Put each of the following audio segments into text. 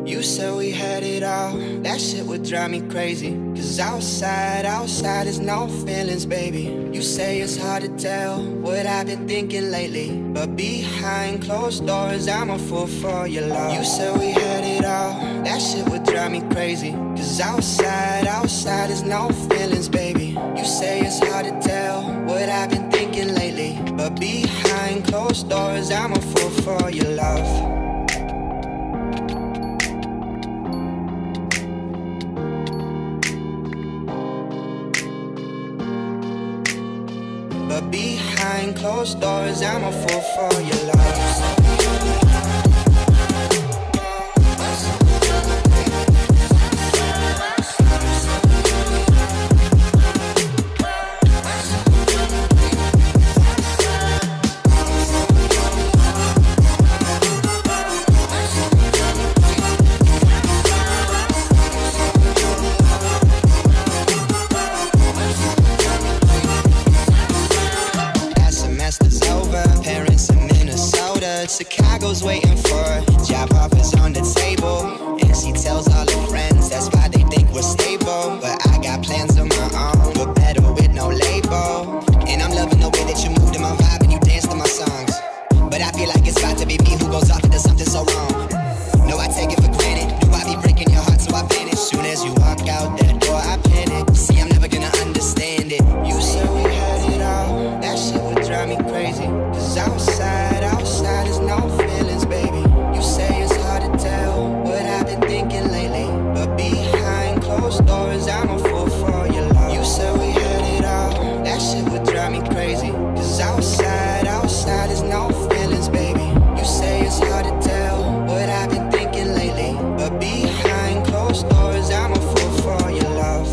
You said we had it all, that shit would drive me crazy. Cause outside is no feelings, baby. You say it's hard to tell what I've been thinking lately, but behind closed doors, I'm a fool for your love. You said we had it all, that shit would drive me crazy. Cause outside is no feelings, baby. You say it's hard to tell what I've been thinking lately, but behind closed doors, I'm a fool for your love. But behind closed doors, I'm a fool for your love. Chicago's waiting for job offers on the table, and she tells all her friends that's why they think we're stable. But I got plans of my own, but better with no label. And I'm loving the way that you move to my vibe and you dance to my songs. But I feel like it's about to be me who goes off and does something so wrong. No, I take it for granted. Do I be breaking your heart so I vanish? Soon as you walk out that door, I panic. See, I'm never gonna understand it. You said we had it all, that shit would drive me crazy. Cause outside is no feelings, baby. You say it's hard to tell what I've been thinking lately, but behind closed doors, I'm a fool for your love. You said we had it all, that shit would drive me crazy. Cause outside is no feelings, baby. You say it's hard to tell what I've been thinking lately, but behind closed doors, I'm a fool for your love.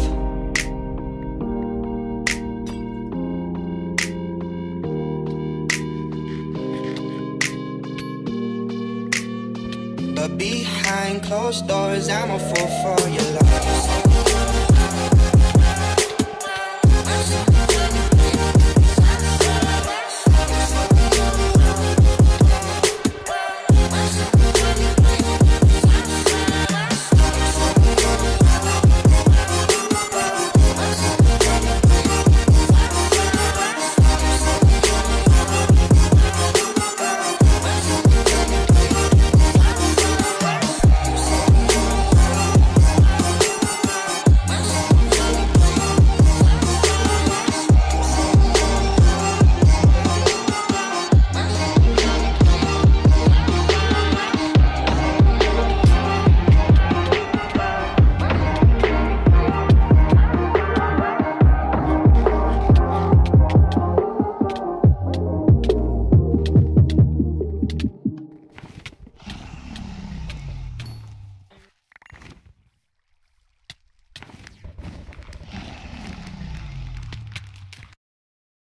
But behind closed doors, I'm a fool for your love.